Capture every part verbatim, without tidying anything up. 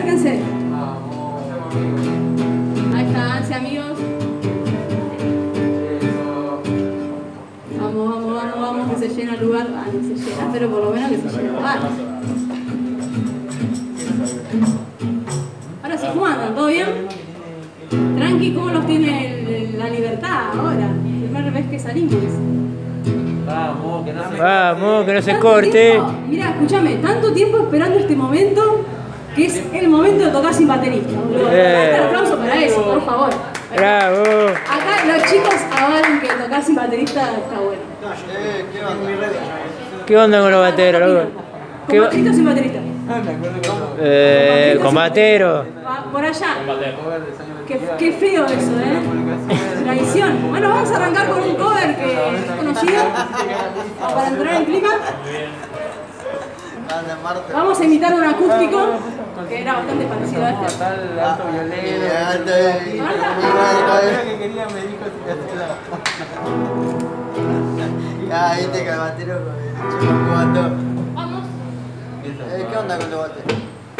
acérquense. Ahí están, sí, amigos. Vamos, vamos, vamos, vamos, que se llena el lugar. Ah, no se llena, pero por lo menos que se llene el lugar. Ahora sí, ¿cómo andan? ¿Todo bien? Tranqui, ¿cómo los tiene el, el, la libertad ahora? Primera vez que salimos. Vamos, que no se, Vamos, que no se corte. Mira, escúchame, tanto tiempo esperando este momento, que es el momento de tocar sin baterista. Eh. Un aplauso para eso, por favor. Bravo. Acá los chicos avalan que tocar sin baterista está bueno. ¿Qué onda con los bateros, loco? ¿Con baterista o sin baterista? Eh, con batero. Por allá. Qué, qué feo eso, ¿eh? Tradición. Bueno, vamos a arrancar con un cover que es conocido. Para entrar en clima. Vamos a imitar un acústico que era bastante parecido a este. Alto violero. que quería me dijo si te Ah, viste que el batero con el chico jugando. Vamos. ¿Qué onda con los bateros?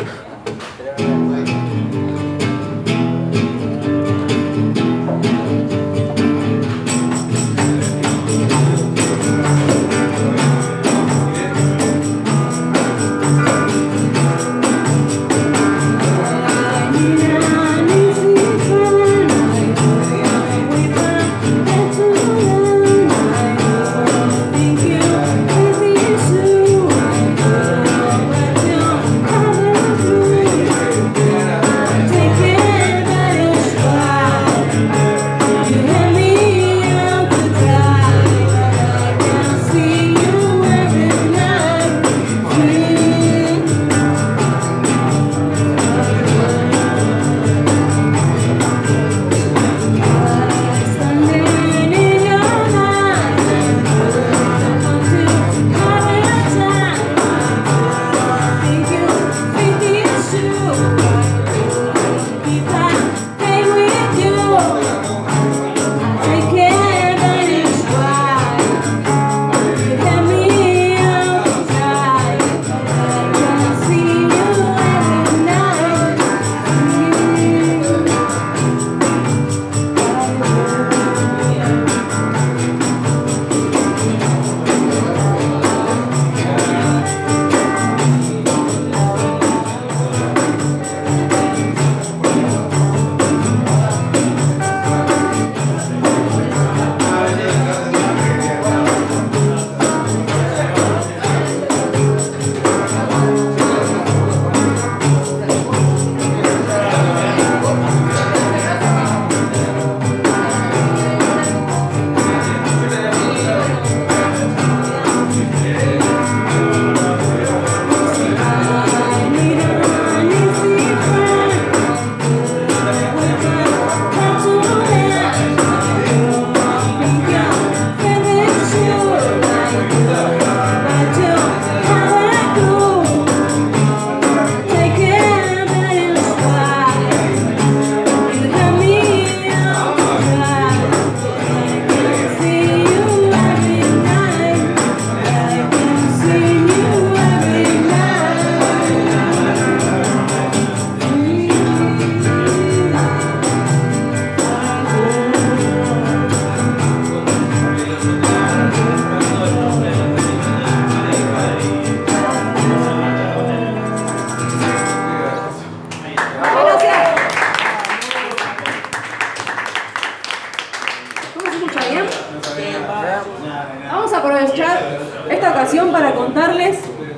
Vamos a aprovechar esta ocasión para contarles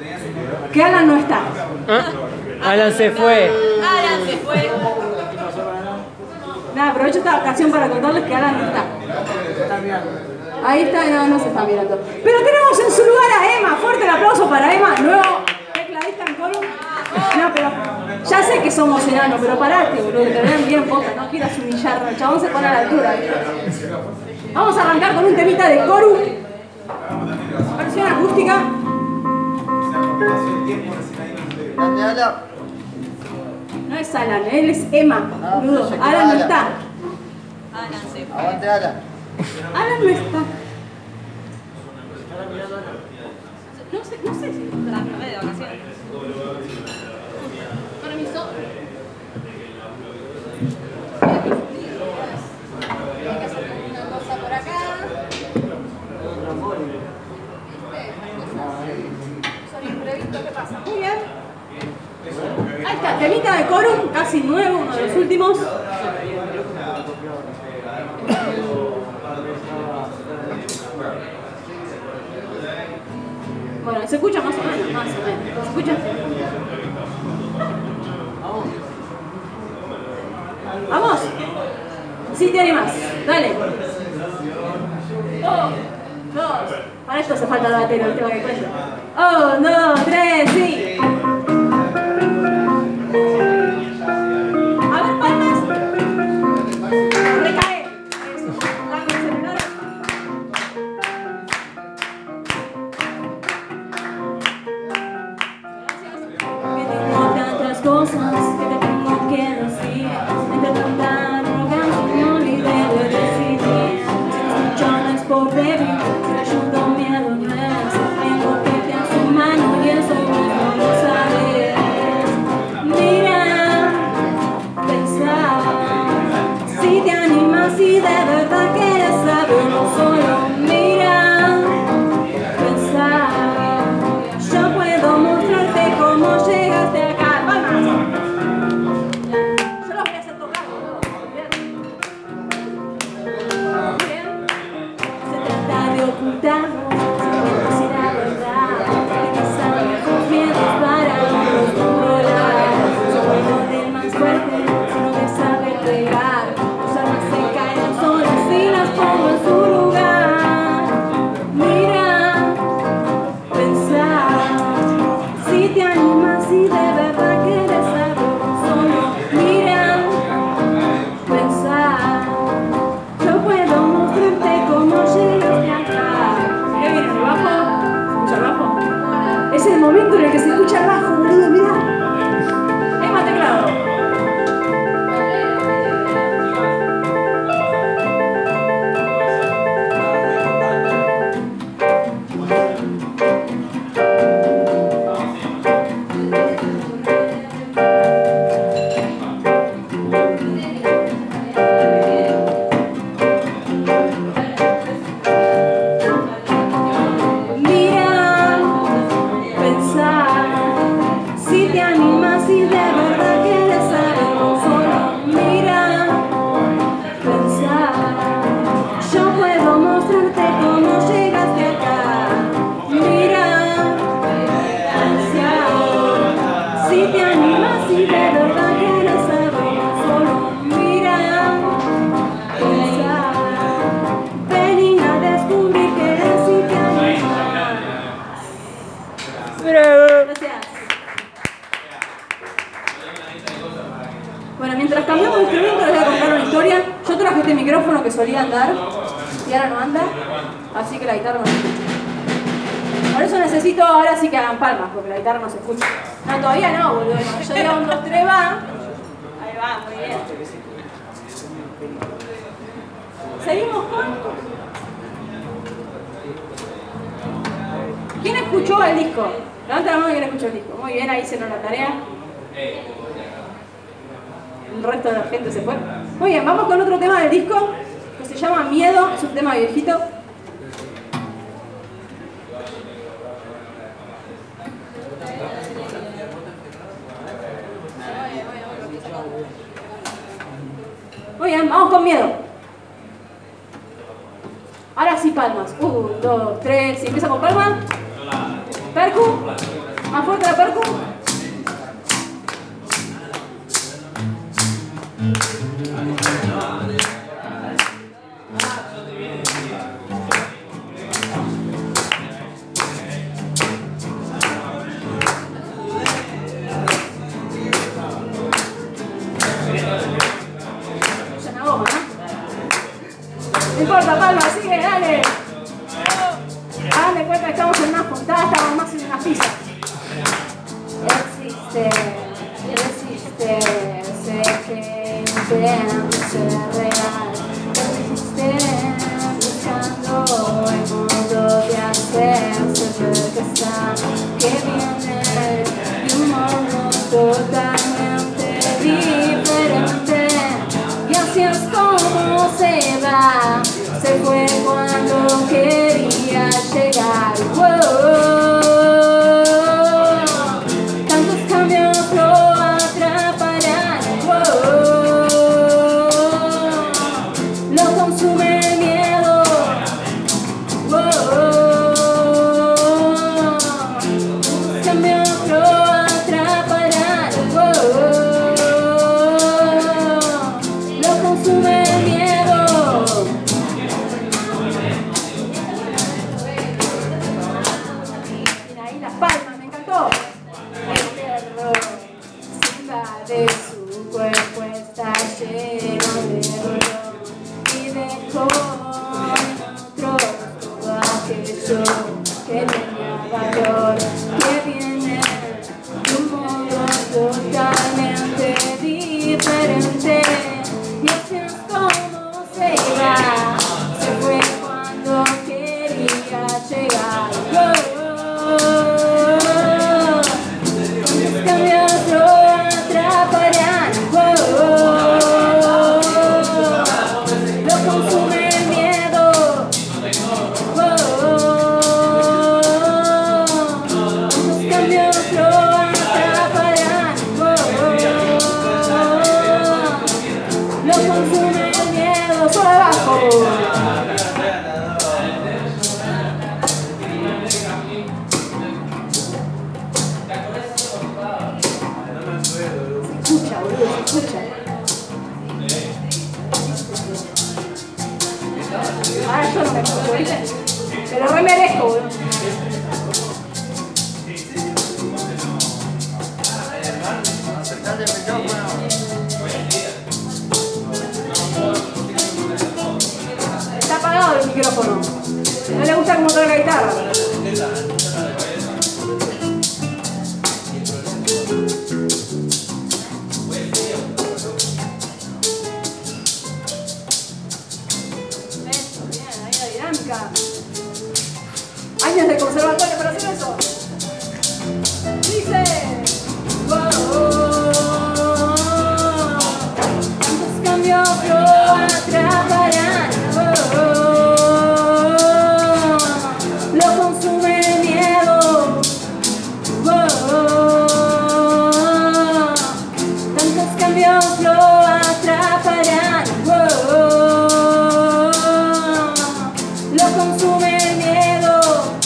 que Alan no está. ¿Ah? Alan se fue. Alan se fue. Nada, aprovecho esta ocasión para contarles que Alan no está. Ahí está, no, no se está mirando. Pero tenemos en su lugar a Emma. Fuerte el aplauso para Emma, nuevo tecladista en coro. No, pero ya sé que somos enanos, pero parate, boludo, que te vean bien poca, no quieras humillarnos, el chabón se pone a la altura. Vamos a arrancar con un temita de Coru, versión acústica. ¿Dónde Alan? No es Alan, él es Emma, Ah, boludo. pensé que Alan no Alan. está. Alan se fue. Aguante Alan. Alan no está. No sé, no sé si está. Está de vacaciones. Permiso. pasa. Muy bien. Ahí está, temita de Corum, casi nuevo, uno de los últimos. Bueno, se escucha más o menos, más o menos. ¿Se escucha? ¿Vamos? Sí, te animas. Dale. Oh, dos. Para esto hace falta el batero, el tema que cuento. Oh, dos, tres, sí. A ver, palmas. Recae. Dame el celular. Que tengo tantas cosas que te tengo que decir. Entre tanta arrogancia me olvidé de decidir. Si escuchas por débil, si ayudo miedo no es. Tengo que te a su mano y eso vos no lo sabes. Mira, pensá, si te animas y de verdad quieres saberlo solo. Mira, pensá, yo puedo mostrarte cómo llegaste acá. Palmas. Yo los voy a hacer tocar, boludo. Bien. Bien. Se trata de ocultarnos, sin decir la verdad. Utilizar los miedos para no controlar. Soy lo del más fuerte, sino de saber pegar. Tus armas se caen solas y las pongo en su lugar. Mira, pensá, si te animas y de verdad quieres saberlo solo. Mira, pensá, yo puedo mostrarte cómo llegaste acá. ¿Qué viene el bajo? ¿Se escucha el bajo? Es el momento en el que se escucha el bajo, boludo, mirá. Es más teclado. Mira, pensá, si te animas y de verdad quieres saberlo solo. Mira, pensá, yo puedo mostrarte cómo llegaste acá. Mira, pensá, si te animas y de verdad quieres saberlo solo. Mira, pensá, ven a descubrir que eres y te animas. Bravo. Gracias. Bueno, mientras cambiamos de instrumento les voy a contar una historia. Yo traje este micrófono que solía andar y ahora no anda, así que la guitarra no se escucha. Por eso necesito ahora sí que hagan palmas, porque la guitarra no se escucha. No, todavía no, boludo. Yo digo un, dos, tres, va. Ahí va, muy bien. Seguimos con... ¿Quién escuchó el disco? Levanta la mano quien escuchó el disco. Muy bien, ahí hicieron la tarea. El resto de la gente se fue. Muy bien, vamos con otro tema del disco que se llama Miedo. Es un tema viejito. Muy bien, vamos con Miedo. Ahora sí palmas. Un, dos, tres. Si empieza con palmas. Percu. Más fuerte la percu. Suena goma, ¿no? No importa, palma, sigue, dale. Hagan de cuenta que estamos en una juntada, estamos más en una pizza. Existe, existe, sé que intento ser real. Existe, buscando el modo de hacerse ver que está, que viene de un modo totalmente diferente. Y así es como se va, se fue cuando quería llegar. Wow. de su cuerpo está lleno de dolor y dejó en otro todo aquello que tenía valor, que viene de un modo totalmente diferente. Y así es como se iba, se fue cuando quería llegar. Oh, tantos cambios lo atraparán. Oh, lo consume el miedo. Oh, tantos cambios lo atraparán. Oh, lo consume el miedo. Solo abajo. Se escucha, boludo, se escucha. Ahora yo no me escucho, ¿viste? Pero re merezco, boludo. Acercate el micrófono. Está apagado el micrófono. No le gusta cómo toca la guitarra. Eso, bien, ahí la dinámica. Años de conservatorio para hacer eso. Dice. Oh, tantos cambios lo atraparán. Oh, lo consume el miedo. Oh, tantos cambios lo atraparán. Oh, lo consume el miedo.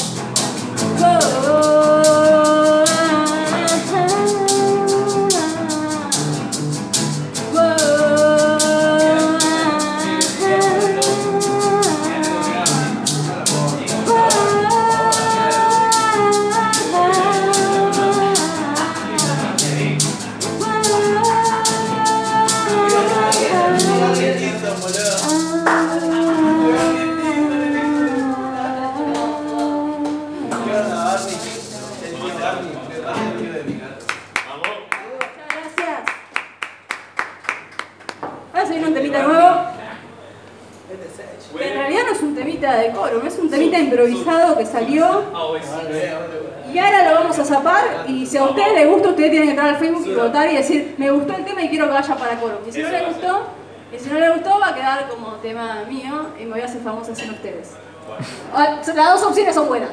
En realidad no es un temita de coro, no es un temita improvisado que salió y ahora lo vamos a zapar y si a ustedes les gusta ustedes tienen que entrar al Facebook y votar y decir me gustó el tema y quiero que vaya para coro y si no les gustó, y si no les gustó va a quedar como tema mío y me voy a hacer famosa sin ustedes. Las dos opciones son buenas.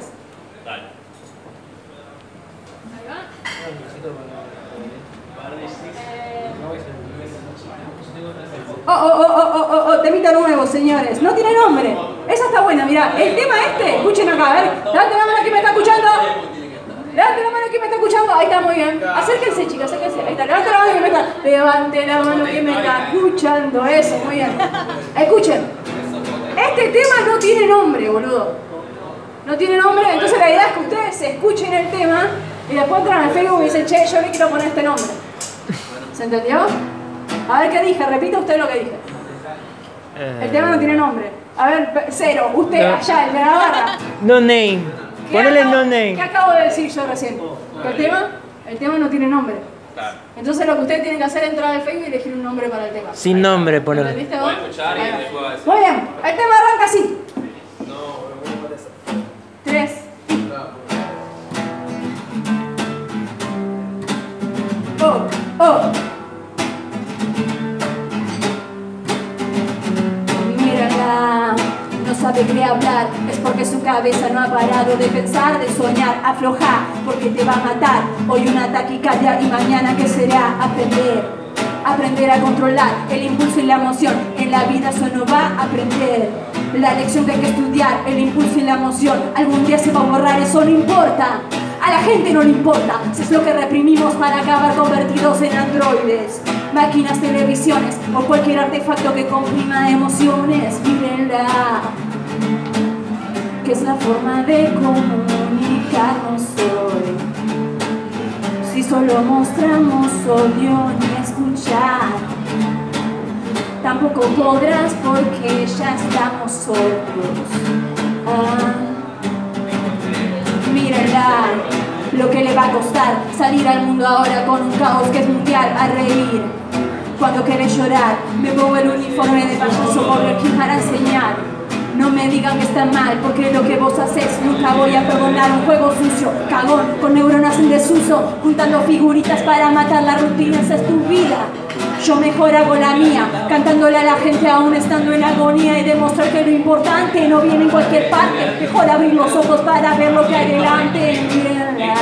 Ahí va. Oh, oh, oh, oh, oh, oh, oh, temita nuevo, señores. No tiene nombre. Esa está buena, mirá. El tema este, escuchen acá, a ver. Levante la mano que me está escuchando. Levante la mano que me está escuchando. Ahí está, muy bien. Acérquense, chicos, acérquense. Ahí está, levante la mano que me está. Levante la mano que me está escuchando. Eso, muy bien. Escuchen. Este tema no tiene nombre, boludo. No tiene nombre, entonces la idea es que ustedes se escuchen el tema y después entran al Facebook y dicen, che, yo le quiero poner este nombre. ¿Se entendió? A ver qué dije, repita usted lo que dije. El tema no tiene nombre. A ver, cero, usted no. Allá, el de la barra. No name. Ponele el no name. ¿Qué acabo de decir yo recién? Que el tema, el tema no tiene nombre. Entonces lo que ustedes tienen que hacer es entrar al Facebook y elegir un nombre para el tema. Sin nombre, ponele. ¿Entendiste vos? Muy bien, el tema arranca así. Tres. Oh, oh. Mírala, no sabe qué hablar, es porque su cabeza no ha parado de pensar, de soñar, aflojar, porque te va a matar. Hoy una taquicardia y mañana ¿qué será? Aprender, aprender a controlar el impulso y la emoción. En la vida eso no va a aprender. La lección que hay que estudiar, el impulso y la emoción. Algún día se va a borrar, eso no importa. A la gente no le importa, si es lo que reprimimos para acabar convertidos en androides, máquinas, televisiones o cualquier artefacto que comprima emociones. Mírenla, que es la forma de comunicarnos hoy. Si solo mostramos odio ni escuchar, tampoco podrás porque ya estamos sordos. Ah, mírenla, lo que le va a costar salir al mundo ahora con un caos que es mundial. A reír cuando querés llorar, me pongo el uniforme de payaso por aquí para enseñar. No me digan que está mal, porque lo que vos haces nunca voy a perdonar. Un juego sucio, cagón, con neuronas en desuso, juntando figuritas para matar la rutina. Esa es tu vida, yo mejor hago la mía, cantándole a la gente aún estando en agonía, y demostrar que lo importante no viene en cualquier parte. Mejor abrir los ojos para ver lo que hay delante. Mírenla,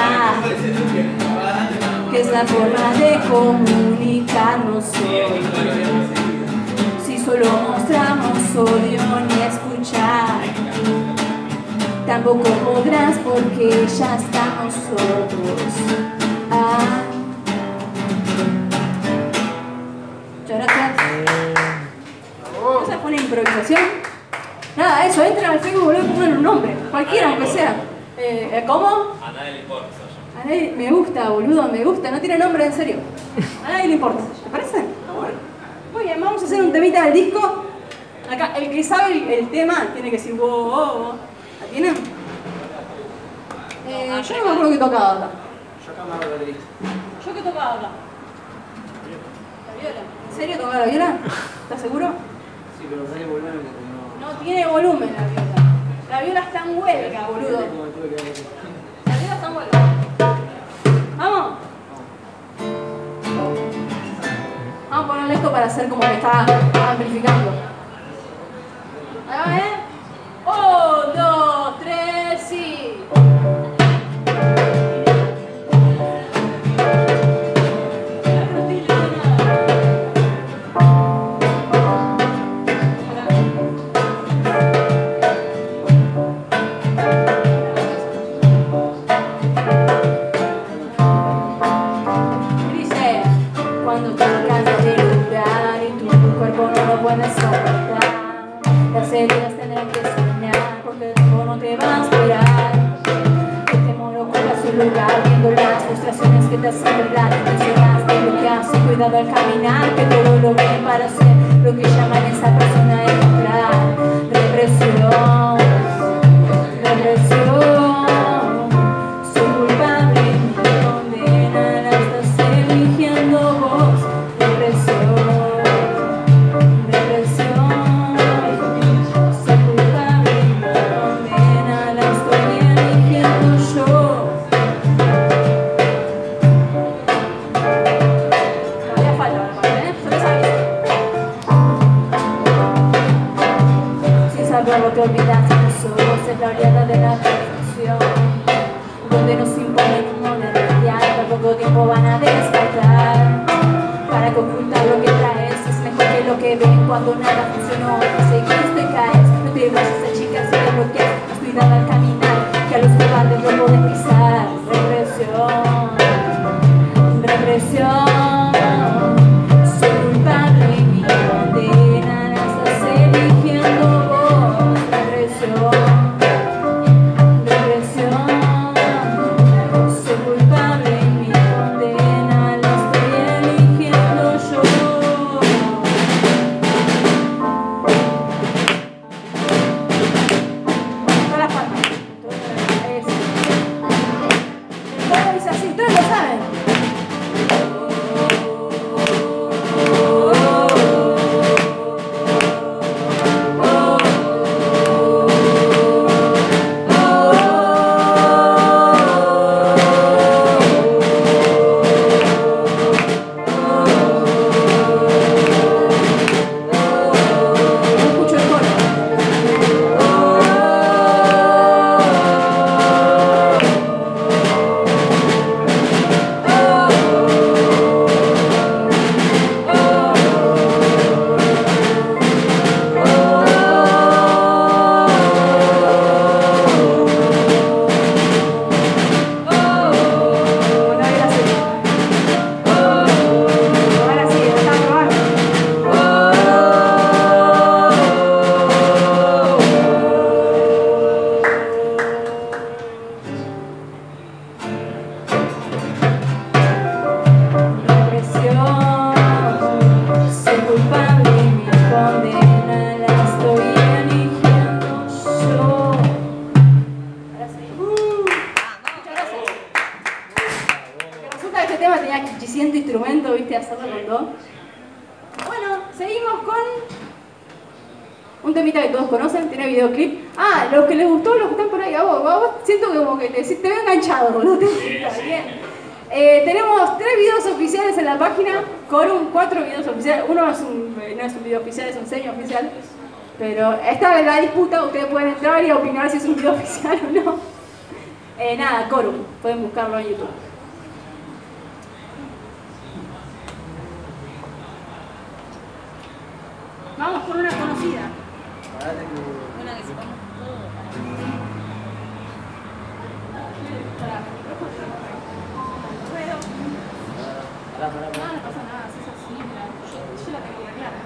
que es la forma de comunicarnos hoy. Si solo mostramos odio ni escuchar, tampoco podrás porque ya estamos sordos. Ah. Muchas gracias. Esa fue una improvisación. Nada, eso, entren al Facebook y pongan un nombre, cualquiera aunque sea. Eh, ¿Cómo? A nadie le importa. A nadie, me gusta, boludo, me gusta, no tiene nombre en serio. A nadie le importa, ¿te parece? Bueno. Muy bien, vamos a hacer un temita del disco. Acá, el que sabe el, el tema tiene que decir wow, wow, wow. ¿La tienen? Eh, yo no me acuerdo que tocaba acá. Yo acá me hago la lista. ¿Yo qué tocaba acá? La viola. ¿En serio tocaba la viola? ¿Estás seguro? Sí, pero no hay volumen porque no. No tiene volumen la viola. La viola está en huelga, boludo. La viola está en huelga. ¿Vamos? Vamos a ponerle esto para hacer como que está amplificando. Ahí va, ¿eh? Un, dos, tres, sí. Las heridas tendrán que soñar, porque el tiempo no te va a esperar. El temor ocupa su lugar, viendo las frustraciones que te hacen verdad. Mencionaste lo que hace, cuidado al caminar, que todo lo ven para ser lo que llaman esa persona ejemplar. Represión, represión, soy culpable, me condenan, la estás eligiendo vos. Represión. Te olvidas que sos es la oleada de la perfección, donde nos imponen un modelo ideal, por poco tiempo van a descartar. Para que ocultar lo que traes es mejor que lo que ven cuando nada funcionó. Seguís, te caes, no te vayas a chicas y te bloqueas. Más cuidado al caminar, que a los cobardes no podés pisar. Represión, represión, soy culpable y mi condena la estás eligiendo vos. Represión, soy culpable y mi condena la estoy eligiendo yo. Todas las palmas. Eso. El coro dice así, ustedes lo saben. cuatrocientos instrumentos, viste, hacerlo con dos. Bueno, seguimos con un temita que todos conocen, tiene videoclip. Ah, los que les gustó, los que están por ahí, a vos, a vos siento que como que te, te veo enganchado, ¿no? Te gusta, bien. Eh, tenemos tres videos oficiales en la página, Corum, cuatro videos oficiales. Uno es un, no es un video oficial, es un semi oficial. Pero esta es la disputa, ustedes pueden entrar y opinar si es un video oficial o no. Eh, nada, Corum, pueden buscarlo en YouTube. Vamos con una conocida. Una que se come. Pará, pará, No, pará. no pasa nada, es así, mira, yo, yo la tengo que clara.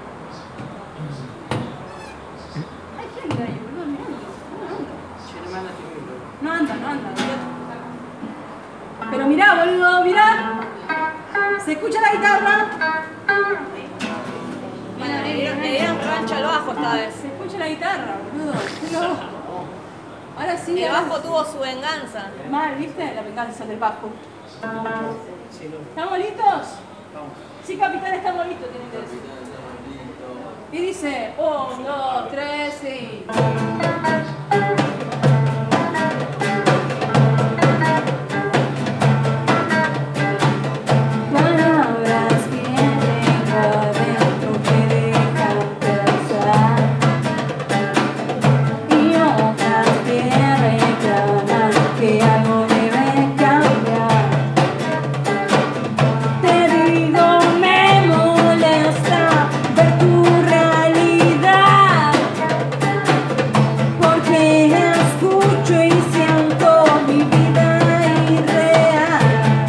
Hay gente ahí, boludo, mirando. Che, no me anda filmando. No anda, no anda, olvídate. Pero mirá, boludo, mirá. ¿Se escucha la guitarra? Bueno, le dieron, le dieron revancha al bajo esta vez. Se escucha la guitarra, boludo. Qué loco. Ahora sí. El ahora bajo sí. tuvo su venganza. Mal, ¿viste? La venganza del bajo. Sí, no. ¿Estamos listos? Vamos. Sí, capitán, estamos listos, tienen que decir. Y dice, un, dos, tres, y... Palabras que tengo adentro que dejan pensar y otras que reclaman que algo debe cambiar. Te digo, me molesta ver tu realidad, porque escucho y siento mi vida irreal.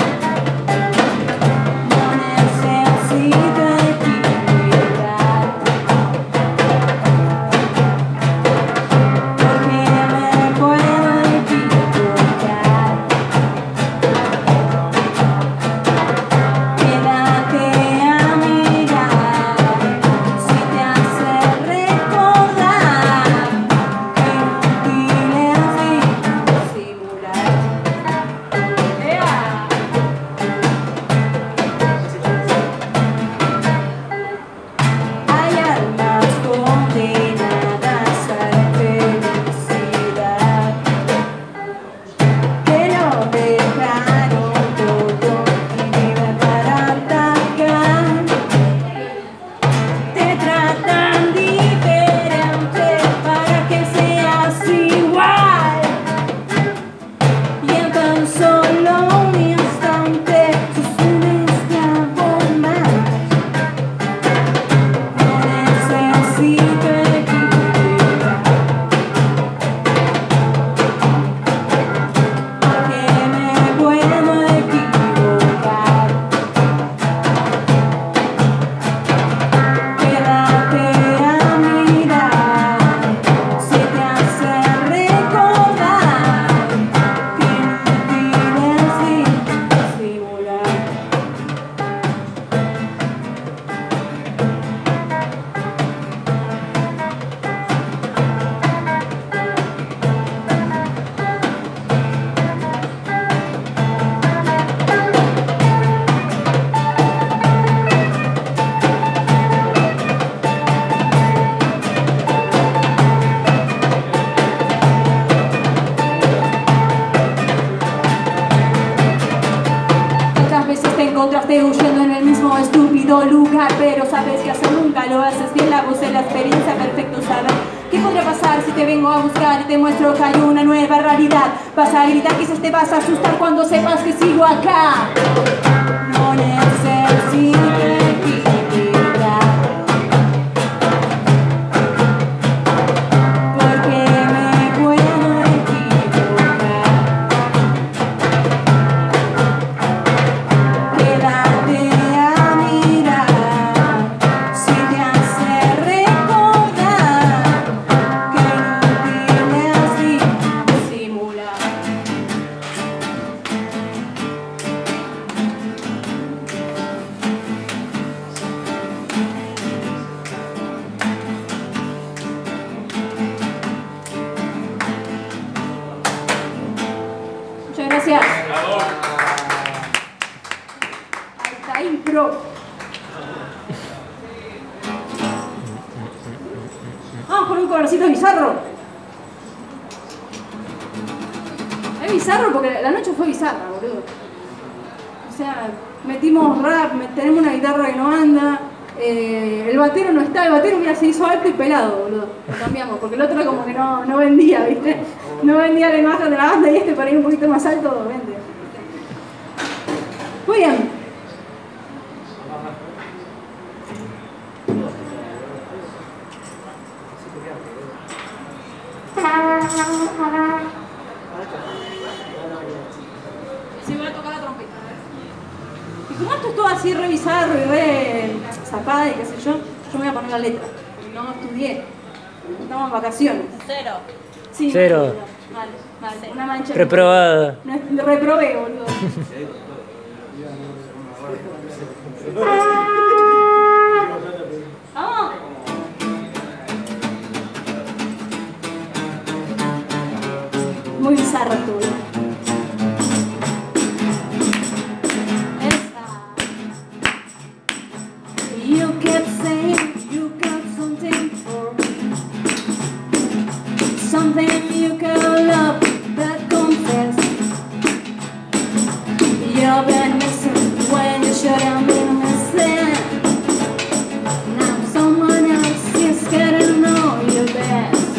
No necesito equilibrar, porque me puedo equivocar. Quédate a mirar si te hace recordar que inútil es disimular. ¡Ea! Hay almas condenadas a la felicidad, que lo dejaron todo y viven para atacar. Te tratan diferente para que seas igual, y en tan solo un instante sos un esclavo más. No necesito equilibrar, porque me puedo equivocar. Quédate a mirar si te hace recordar que inútil es disimular. Tantas veces te encontraste huyendo en el mismo estúpido lugar, pero sabes que hacer nunca lo haces bien. La voz de la experiencia, perfecto saber qué podría pasar si te vengo a buscar y te muestro que hay una nueva realidad. Vas a gritar, quizás te vas a asustar cuando sepas que sigo acá. No necesito equilibrar, porque me puedo equivocar. Quédate a mirar si te hace recordar que inútil es disimular. La impro. Vamos con un covercito bizarro. Es bizarro porque la noche fue bizarra, boludo. O sea, metimos rap, tenemos una guitarra que no anda. Eh, el batero no está, el batero mira, se hizo alto y pelado, boludo. Lo cambiamos, porque el otro como que no, no vendía, ¿viste? No vendía la imagen de la banda y este para ir un poquito más alto vende. Muy bien. Se va a tocar la trompeta. Y como esto es todo así re bizarro y re zapada y qué sé yo, yo me voy a poner la letra. No estudié. Estamos en vacaciones. Cero. Sí, Cero. Vale, vale. Una mancha. Reprobada. No, reprobé, boludo. ¡Vamos! Muy bizarro esto, boludo. You kept saying you got something for me, something you can love but confess. You've been missing when you shouldn't be missing. Now someone else is getting know you best.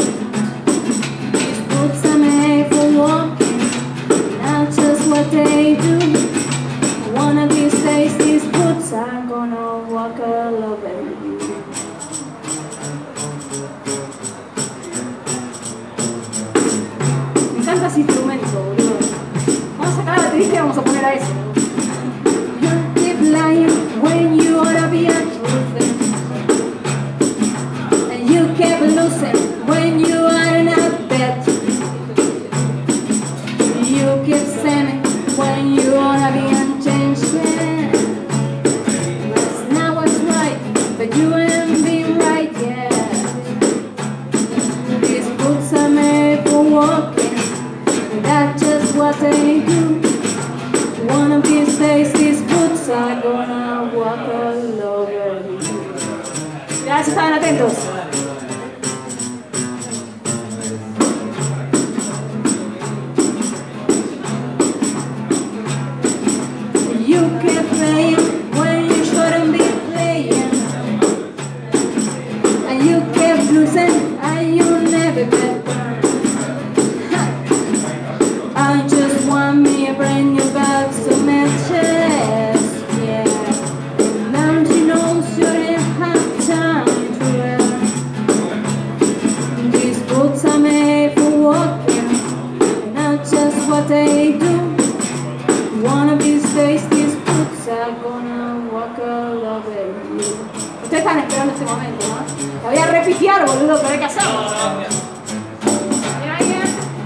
These boots are made for walking, not just what they do. One of these days these boots are gonna walk all over you. Me encanta ese instrumento, boludo. Vamos a sacar la batería y vamos a poner a eso. You keep lying when you oughta be a truth. And you keep losing when you are not bet. You keep saying when you oughta be unchanged. But you ain't been right yet. These boots are made for walking, and that's just what they do. One of these days these boots are gonna walk all over you. Gracias, estaban atentos. You keep playing when you shouldn't be playing. You kept losing and you never get burned. I just want me a brand new box of matches, yeah. Don't you know you didn't have time to run. These boots are made for walking, not just what they do. One of these days these boots are gonna walk all over you. Ustedes están esperando este momento, ¿no? La voy a repitear, boludo, pero hay que hacerlo. ¿Tiene alguien?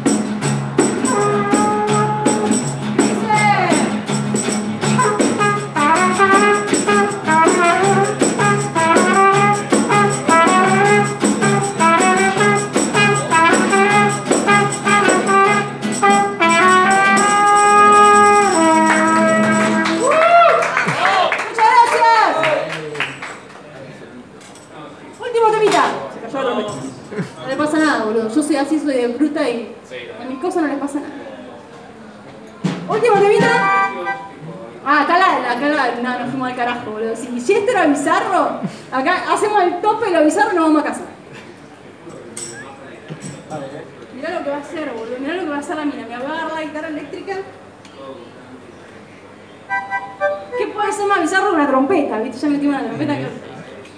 No le pasa nada, boludo. Yo soy así, soy de bruta y a mis cosas no les pasa nada. Último temita. Ah, acá la, acá la, no, nos fuimos al carajo, boludo. Si, si esto era bizarro, acá hacemos el tope de lo bizarro y nos vamos a casa. Mirá lo que va a hacer, boludo. Mirá lo que va a hacer la mina. Me voy a agarrar la guitarra eléctrica. ¿Qué puede ser más bizarro que una trompeta? ¿Viste? Ya metimos una trompeta que...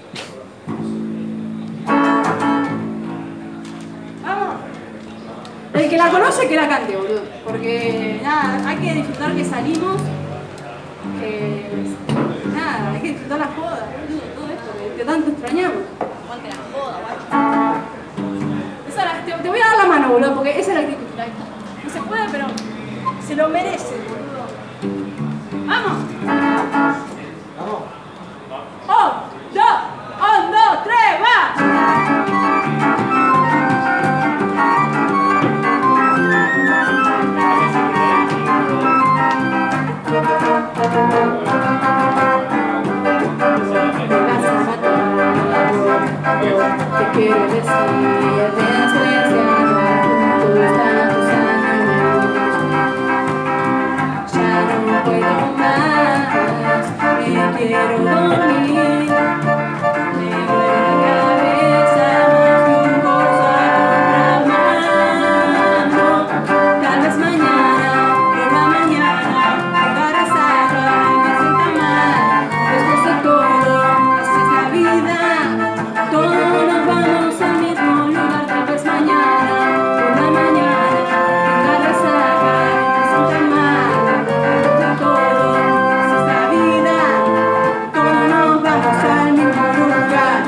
El que la conoce que la cante, boludo. Porque nada, hay que disfrutar que salimos. Que, nada, hay que disfrutar la joda, boludo, todo esto que, que tanto extrañamos. Aguante la joda, guacho. Esa la, te, te voy a dar la mano, boludo, porque esa es la actitud. No se puede, pero se lo merece, boludo. ¡Vamos! ¡Vamos! ¡Un, dos! ¡Un, dos, tres, va! Thank you. quiero dormir. Me duele la cabeza, más de un cosa contramano. Tal vez mañana, por la mañana, tenga resaca y me sienta mal. Después de todo, así es la vida. Todos nos vamos al mismo lugar. Tal vez mañana, por la mañana, tenga resaca y me sienta mal. Después de todo, así es la vida. Todos nos vamos al mismo lugar.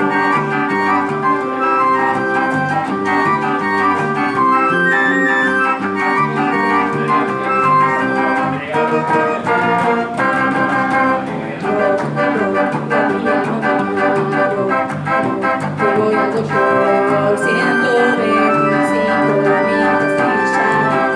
Te voy al doctor, ciento veinticinco mil pastillas.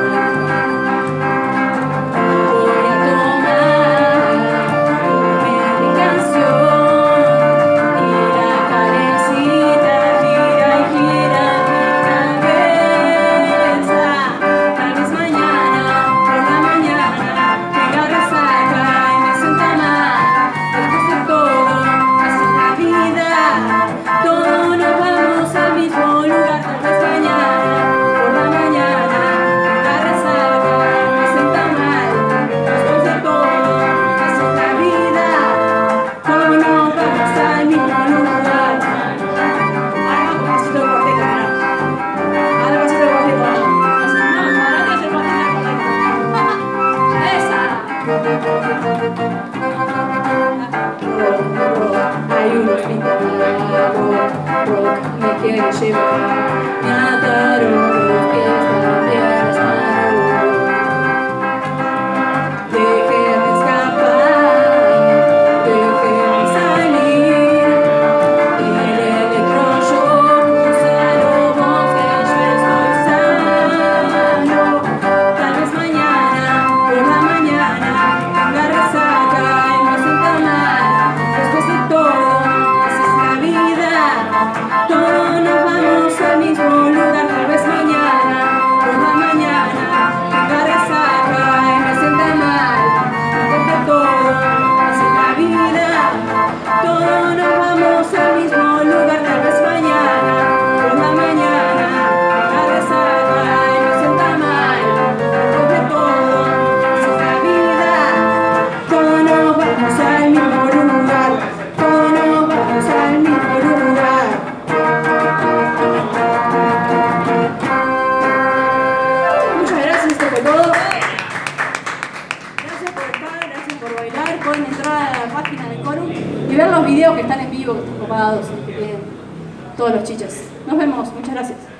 Voy a tomar tu medicación y la calecita gira y gira mi cabeza. Tal vez mañana, por la mañana, tenga resaca y me sienta mal. Después de todo, así es la vida. Todos nos vamos al mismo lugar. Tal vez mañana, por la mañana, tenga resaca y me sienta mal. Después de todo, así es la vida. Todos nos vamos al mismo lugar. Ahora vamos con pasito de cuarteto, mirá. Ahora pasito de cuarteto. No, ahora te hace el pasito de cuarteto. ¡Esa! Hay un hospital, rock, me quiere llevar, me ataron los pies también las manos. Déjenme escapar, déjenme salir, el electroshock puse a lobos que yo estoy sano. Tal vez mañana, por la mañana, tenga resaca y me sienta mal. Después de todo, así es la vida. Todos nos vamos al mismo lugar. Tal vez mañana, por la mañana, tenga resaca y me sienta mal. Después de todo, así es la vida. Todos nos vamos al mismo lugar. Tal vez mañana, por la mañana, tenga resaca y me sienta mal. Después de todo, así es la vida. Todos nos vamos al mismo lugar. Todos nos vamos al mismo lugar. Muchas gracias, esto fue todo. Gracias por estar, gracias por bailar. Pueden entrar a la página de Corum y ver los videos que están en vivo, que están copados, que tienen todos los chiches. Nos vemos, muchas gracias.